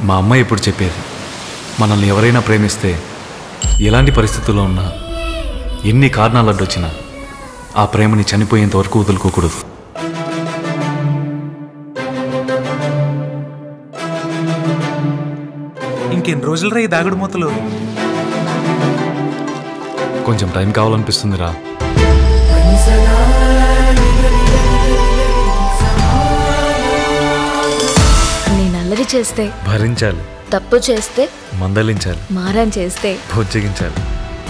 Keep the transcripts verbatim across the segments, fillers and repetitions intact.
మా అమ్మ ఇప్పుడు చెప్పేది, మనల్ని ఎవరైనా ప్రేమిస్తే ఎలాంటి పరిస్థితుల్లో ఉన్నా ఎన్ని కారణాలు అడ్డొచ్చినా ఆ ప్రేమని చనిపోయేంత వరకు వదులుకోకూడదు. ఇంకెన్ని రోజులు రా ఈ దాగుడు మూతలు? కొంచెం టైం కావాలనిపిస్తుందిరా. నేను అల్లరి చేస్తే భరించాలి, తప్పు చేస్తే మందలించాలి, మారం చేస్తే బుజ్జగించాలి.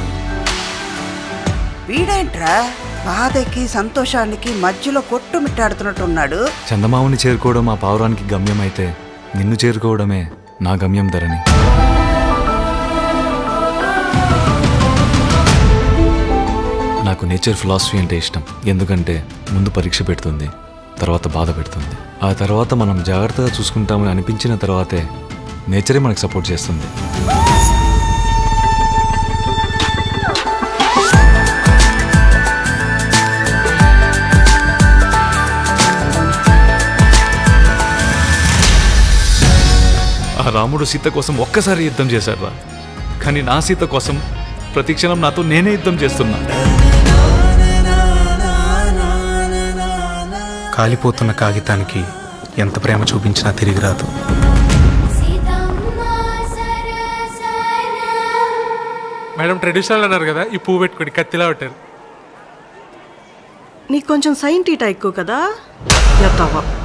వీడేంట్రా బాధకి సంతోషానికి మధ్యలో కొట్టుమిట్టాడుతున్నట్టున్నాడు. చందమామని చేరుకోవడం మా పావురానికి గమ్యం అయితే నిన్ను చేరుకోవడమే నా గమ్యం ధరణి. నాకు నేచర్ ఫిలాసఫీ అంటే ఇష్టం. ఎందుకంటే ముందు పరీక్ష పెడుతుంది, తర్వాత బాధ పెడుతుంది. ఆ తర్వాత మనం జాగ్రత్తగా చూసుకుంటామని అనిపించిన తర్వాతే నేచరే మనకు సపోర్ట్ చేస్తుంది. ఆ రాముడు సీత కోసం ఒక్కసారి యుద్ధం చేశాడు రా, కానీ నా సీత కోసం ప్రతి క్షణం నాతో నేనే యుద్ధం చేస్తున్నా. కాలిపోతున్న కాగితానికి ఎంత ప్రేమ చూపించినా తిరిగి రాదు. మేడం ట్రెడిషనల్ అన్నారు కదా, ఈ పువ్వు పెట్టుకోండి, కత్తిలా పెట్టారు. నీకు కొంచెం సైన్ టీటా ఎక్కువ కదా.